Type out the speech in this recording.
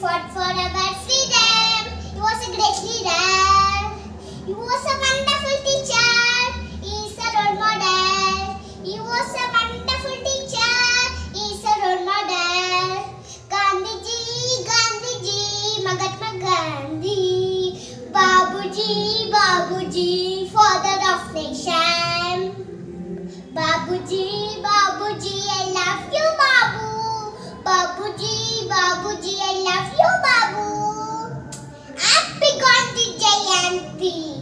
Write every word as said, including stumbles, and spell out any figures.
fought for our freedom. He was a great leader. He was a wonderful teacher. He is a role model. He was a wonderful teacher. He is a role model. Gandhiji, Gandhiji, Mahatma Gandhi. Babuji, Babuji, father of nation. Babuji, Babuji, I love you, Babu. Babuji, Babuji, I love you, Babu. Happy Gandhi Jayanti.